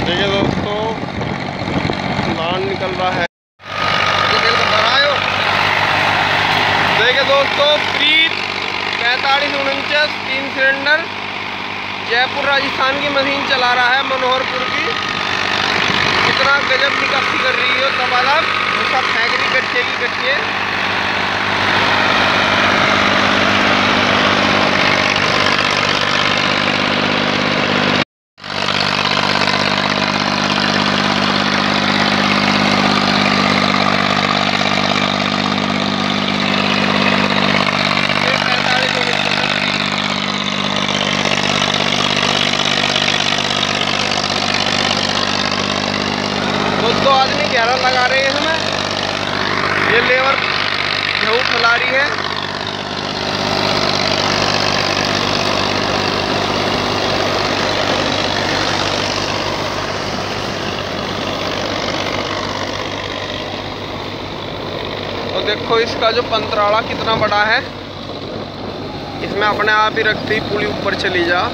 देखिए दोस्तों, नान निकल रहा है। देखिए दोस्तों, प्रीत 4549 3 सिलेंडर जयपुर राजस्थान की मशीन चला रहा है, मनोहरपुर की। कितना गजब निकासी कर रही है तब अलग सब फैक्ट्री कट्ठे की कट्ठे। दो आदमी घेरा लगा रहे हैं हमें, ये लेबर गेहूँ फैला रही है। और देखो इसका जो पंतराड़ा कितना बड़ा है, इसमें अपने आप ही रखती पुली ऊपर चली जा।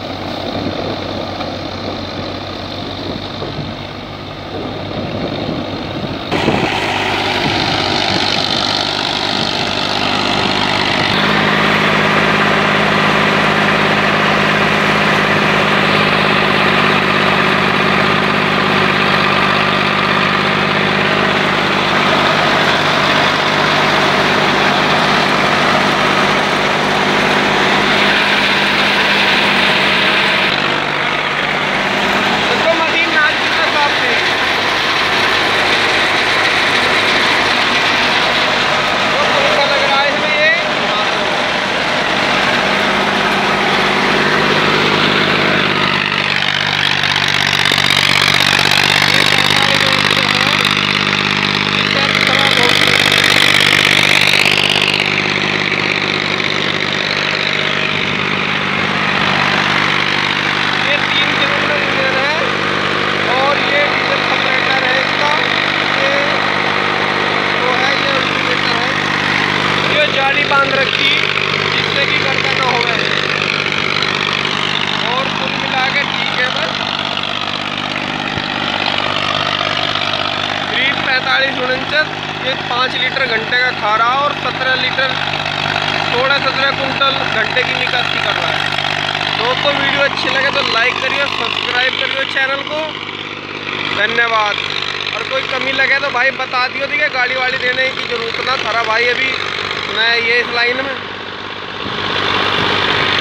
बांध रखी जिससे कि करता ना हो, और कुल मिला के ठीक है। बस प्रीत 4549 ये 5 लीटर घंटे का खा रहा और 17 लीटर 16-17 कुंटल घंटे की निकासी कर रहा है। दोस्तों वीडियो अच्छी लगे तो लाइक करिए, सब्सक्राइब करिए चैनल को। धन्यवाद। और कोई कमी लगे तो भाई बता दियो, ठीक है। गाड़ी वाड़ी देने की जरूरत ना, थारा भाई अभी मैं ये इस लाइन में